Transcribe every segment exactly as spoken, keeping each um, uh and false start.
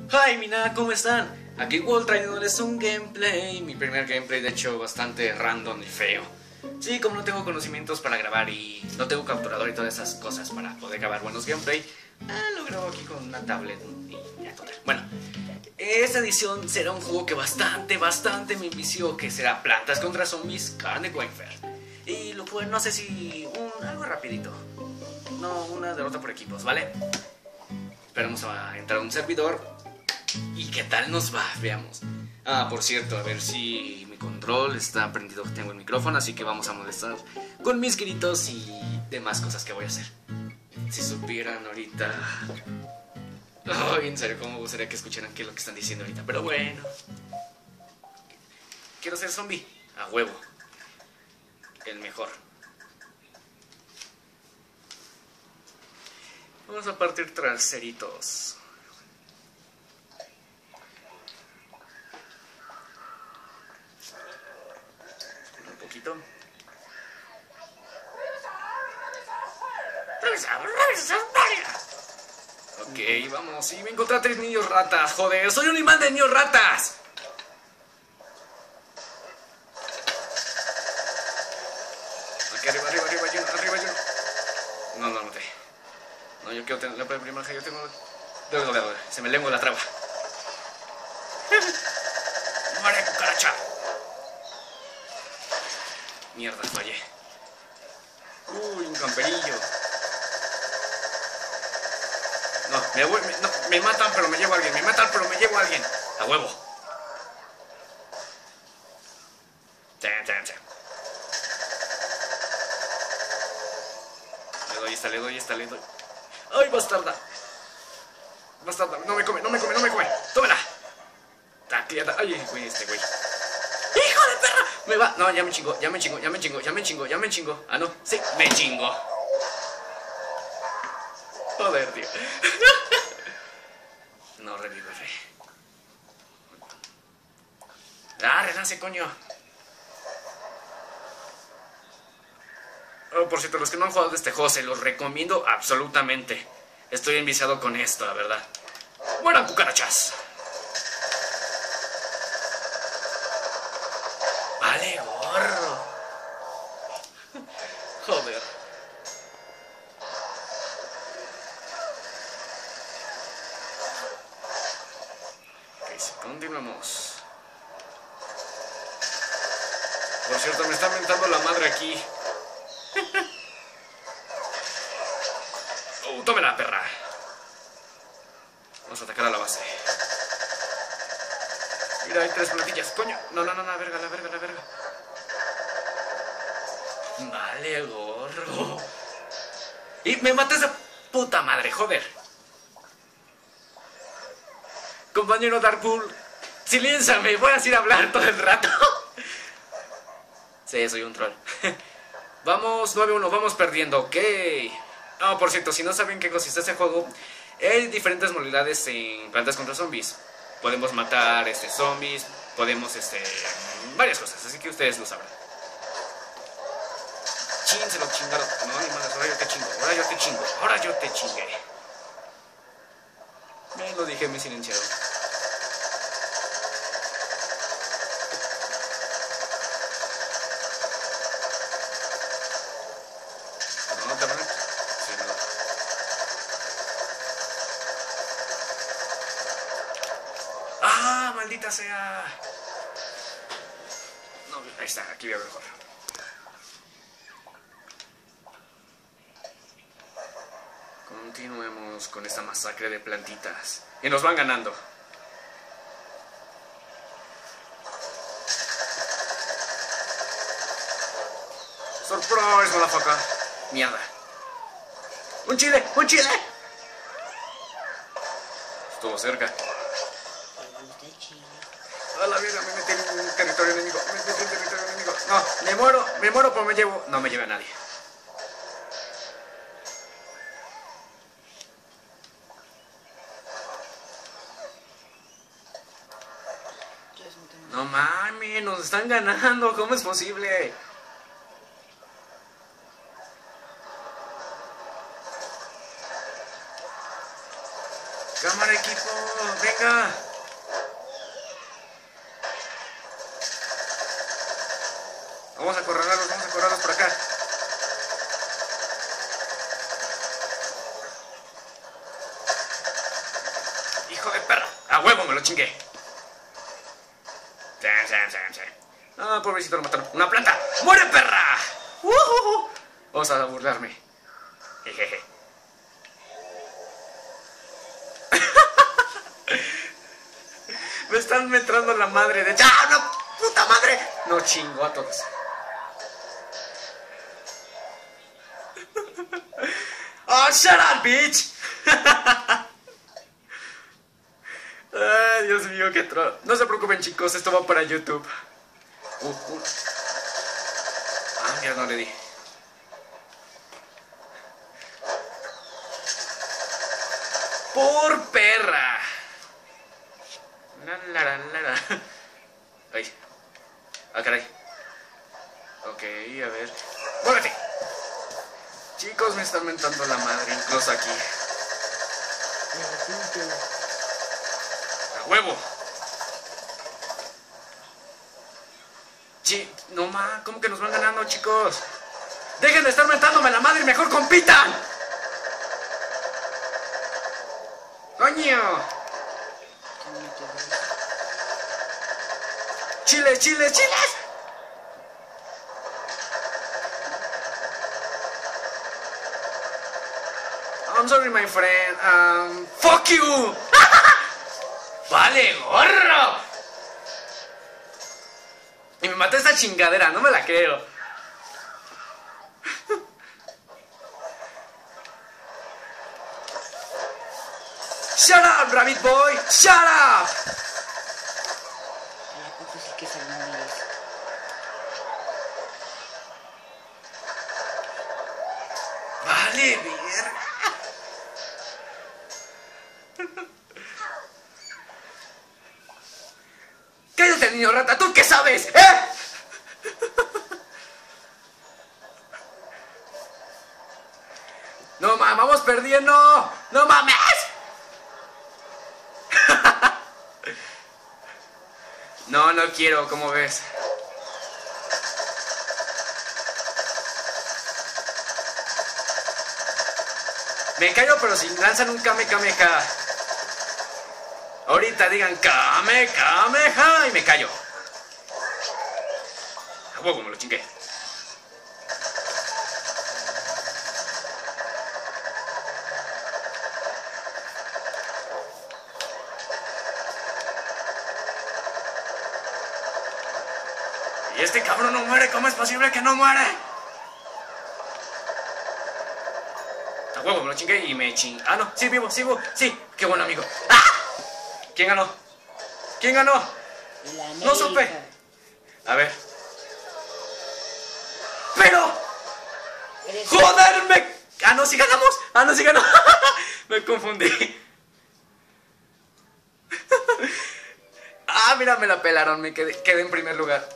Hi Mina, ¿cómo están? Aquí Wall trayéndoles un gameplay, mi primer gameplay de hecho bastante random y feo. Sí, como no tengo conocimientos para grabar y no tengo capturador y todas esas cosas para poder grabar buenos gameplay, eh, lo grabo aquí con una tablet y ya total. Bueno, esta edición será un juego que bastante, bastante me envició, que será Plantas contra Zombies Carne Warfare. Y lo puedo, no sé si un, algo rapidito, no una derrota por equipos, ¿vale? Esperamos a entrar a un servidor. ¿Y qué tal nos va? Veamos. Ah, por cierto, a ver si mi control está prendido. Tengo el micrófono, así que vamos a molestar con mis gritos y demás cosas que voy a hacer. Si supieran ahorita... Oh, en serio, cómo me gustaría que escucharan qué es lo que están diciendo ahorita. Pero bueno. Quiero ser zombie. A huevo. El mejor. Vamos a partir traseritos. Poquito. Ok, vamos. Y me encontré a tres niños ratas. Joder, soy un imán de niños ratas. Aquí arriba, arriba, arriba, yo, arriba, yo. No, no, no te. No, yo quiero tener la primera. Yo tengo. Se me lengua la traba. Muere, cucaracha. Mierda, fallé. Uy, un camperillo. No, me voy, me, no, me matan pero me llevo a alguien. Me matan pero me llevo a alguien. A huevo. Chan, chan, chan. Le doy esta, le doy esta, le doy. ¡Ay, bastarda! Bastarda, no me come, no me come, no me come. ¡Tómala! Tacleada. Ay, güey, este güey. ¡Hijo de perra! Me va. No, ya me chingó, ya me chingó, ya me chingó, ya me chingó, ya me chingó. Ah, no. Sí, me chingó. Joder, tío. No, revive, re. Ah, renace, coño. Oh, por cierto, los que no han jugado de este juego, se los recomiendo absolutamente. Estoy enviciado con esto, la verdad. ¡Mueran, cucarachas! Vale, gorro. Joder. Ok, sí, continuamos. Por cierto, me está mentando la madre aquí. Uh, tómela, perra. Vamos a atacar a la base. Mira, hay tres plantillas, coño. No, no, no, la verga, la verga, la verga. Vale, gorro. Y me mata esa puta madre, joder. Compañero Darkpool, silénzame, voy a ir a hablar todo el rato. Sí, soy un troll. Vamos, nueve uno, vamos perdiendo, ok. Ah, oh, por cierto, si no saben qué consiste este juego, hay diferentes modalidades en Plantas contra Zombies. Podemos matar este, zombies, podemos, este, varias cosas, así que ustedes lo sabrán. Chin, se lo chingaron. No, ni madre, ahora yo te chingo, ahora yo te chingo, ahora yo te chingué. Me lo dije, me silenciaron. No, te van a... Sí, no. ¡Ah, maldita sea! No, ahí está, aquí veo mejor. Continuemos con esta masacre de plantitas. Y nos van ganando. ¡Surprise, motherfucker! Mierda. ¡Un chile! ¡Un chile! Estuvo cerca. A la vida, me metí en un territorio enemigo. Me metí en un territorio enemigo. No, me muero, me muero, pero me llevo. No me lleve a nadie. No mames, nos están ganando. ¿Cómo es posible? Cámara, equipo. venga. Vamos a acorralarlos, vamos a acorralarlos por acá. Hijo de perra. A huevo me lo chingué. Ah, pobrecito, lo mataron. ¡Una planta! ¡Muere, perra! Uh, uh, uh. Vamos a burlarme. Jejeje. Me están metrando la madre de... ¡Ah, una puta madre! No, chingo a todos. ¡Oh, shut up, bitch! Ay, Dios mío, qué troll. No se preocupen, chicos, esto va para YouTube. Uh, uh. Ah, mira, no le di. Por perra. La, la, la, la, la. Ay. Ah, caray. Ok, a ver. ¡Muévete! Chicos, me están mentando la madre, incluso aquí. ¡A huevo! Chi, no ma, ¿cómo que nos van ganando, chicos? ¡Dejen de estar mentándome la madre y mejor compitan! ¡Coño! ¡Chiles, chiles, chiles! I'm sorry, my friend. Um, ¡fuck you! ¡Vale, gorro! Y me maté esta chingadera, no me la creo. ¡Shut up, rabbit boy! ¡Shut up! Vale, verga. ¡Cállate, niño rata! ¿Tú qué sabes? ¿Eh? No mames, vamos perdiendo. ¡No mames! No, no quiero, ¿cómo ves? Me callo, pero si lanzan un Kame Kameha. Ahorita digan Kame Kameha y me callo. A huevo, me lo chingué. Y este cabrón no muere, ¿cómo es posible que no muere? A huevo, me lo chingué y me ching... Ah, no, sí, vivo, sí, vivo, sí, qué buen amigo. ¡Ah! ¿Quién ganó? ¿Quién ganó? No supe. A ver. ¡Pero! ¡Joder! Me... Ah, no, sí ganamos. Ah, no, sí ganó. Me confundí. Ah, mira, me la pelaron. Me quedé, quedé en primer lugar.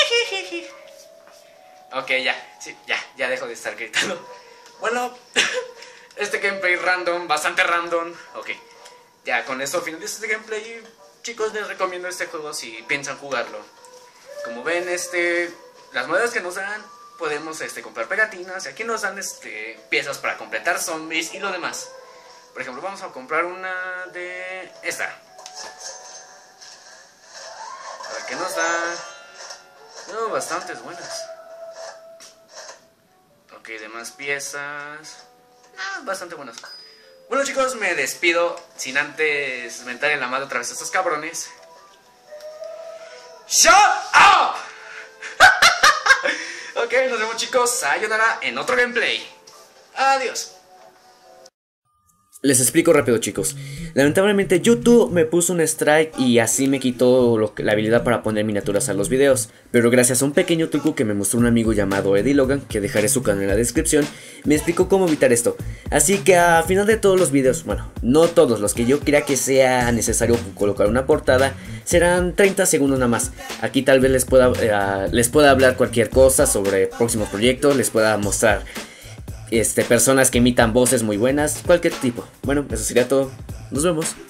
Ok, ya. Sí, ya, ya dejo de estar gritando. Bueno, este gameplay random, bastante random. Ok. Ya, con esto finalizo este gameplay. Chicos, les recomiendo este juego si piensan jugarlo. Como ven, este las monedas que nos dan, podemos este, comprar pegatinas. Y aquí nos dan este, piezas para completar zombies y lo demás. Por ejemplo, vamos a comprar una de esta. A ver qué nos da. No, bastantes buenas. Ok, demás piezas. Ah, bastante buenas. Bueno, chicos, me despido sin antes mentar en la madre otra vez a estos cabrones. ¡Shut up! Ok, nos vemos, chicos. Sayonara en otro gameplay. Adiós. Les explico rápido, chicos. Lamentablemente YouTube me puso un strike y así me quitó lo que, la habilidad para poner miniaturas a los videos. Pero gracias a un pequeño truco que me mostró un amigo llamado Eddie Logan, que dejaré su canal en la descripción, me explicó cómo evitar esto. Así que a final de todos los videos, bueno, no todos los que yo crea que sea necesario colocar una portada, serán treinta segundos nada más. Aquí tal vez les pueda, uh, les pueda hablar cualquier cosa sobre próximos proyectos, les pueda mostrar Este, personas que imitan voces muy buenas, cualquier tipo. Bueno, eso sería todo. Nos vemos.